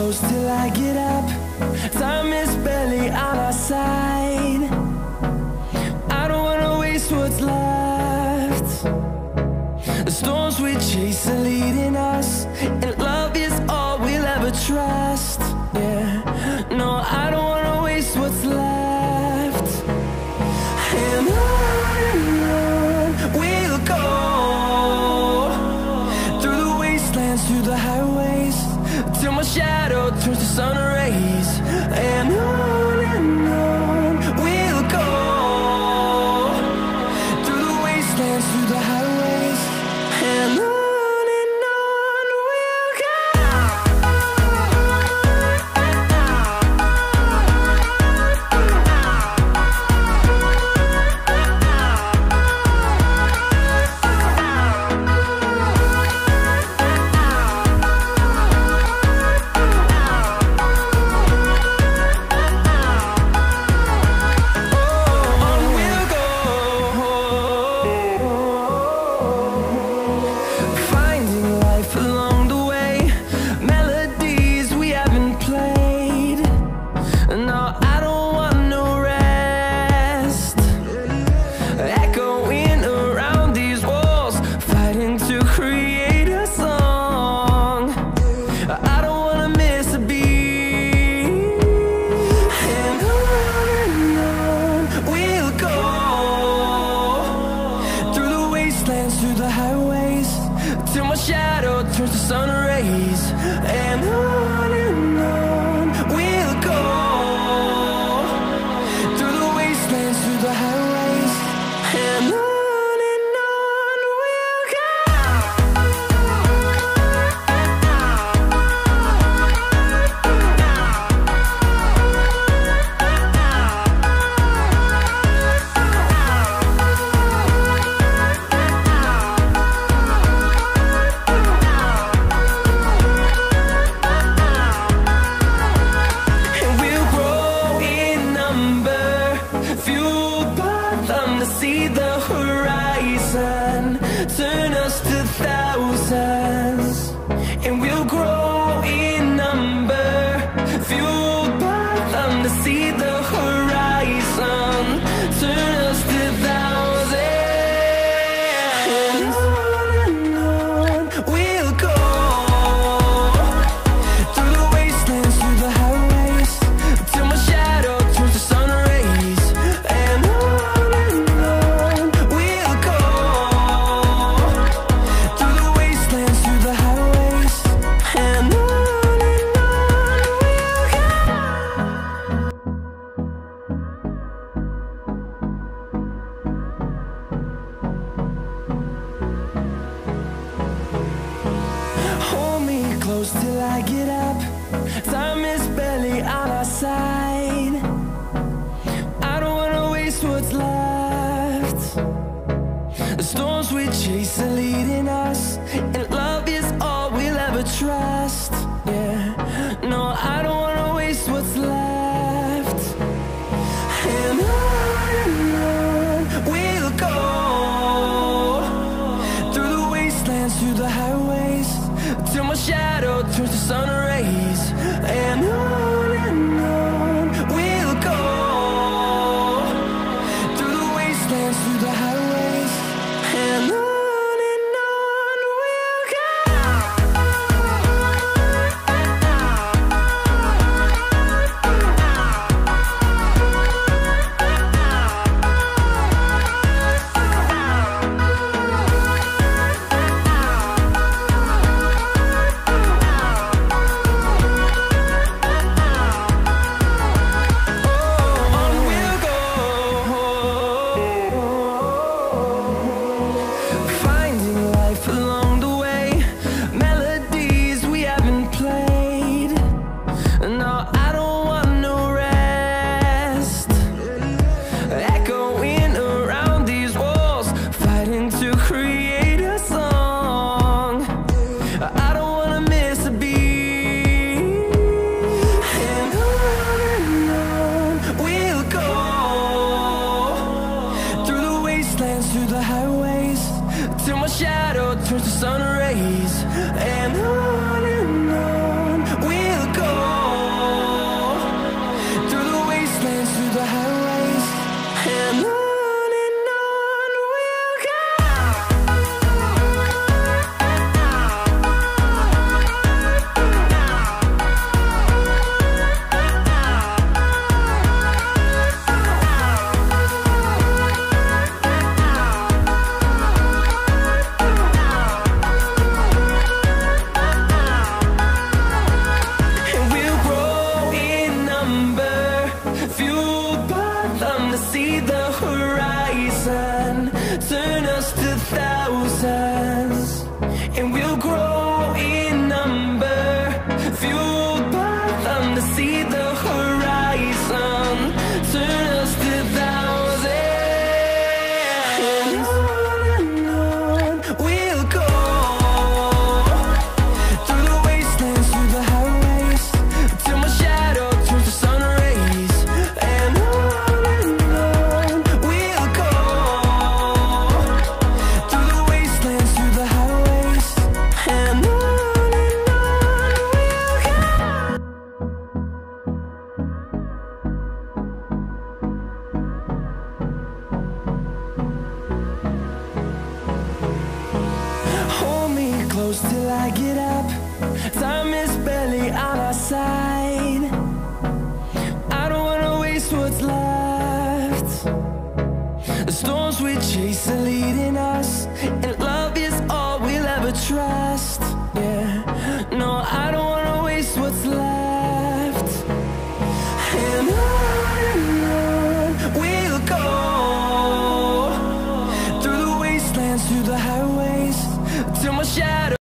close till I get up. Time is barely on our side. I don't wanna waste what's left. The storms we chase are leading us, and love is all we'll ever trust. Yeah, no, I don't wanna waste what's left. And on we'll go, through the wastelands, through the highways, till my shadow turns to sun rays. And on we'll go, through the wastelands, through the highways, and on. Through the highways, till my shadow turns to sun rays. And on we'll go, through the wastelands, through the highways, and on. See the horizon turn us to thousands, and we'll grow in number, fueled by them. To see the horizon turn us to thousands, and on we'll go, through the wastelands, through the highways, till my shadow turns to sun rays. And wastelands, through the highways, and on we'll go. See the horizon, turn us to thousands, and we'll grow in number, fueled by them to see the horizon, turn us to thousands, and on we'll go, through the wastelands, through the highways, till my shadow turns to sun rays, and close till I get up. Time is barely on our side. I don't wanna waste what's left. The storms we chase are leading us, and love is all we'll ever trust. Yeah, no, I don't wanna waste what's left. And on we'll go, through the wastelands, through the highways, till my shadow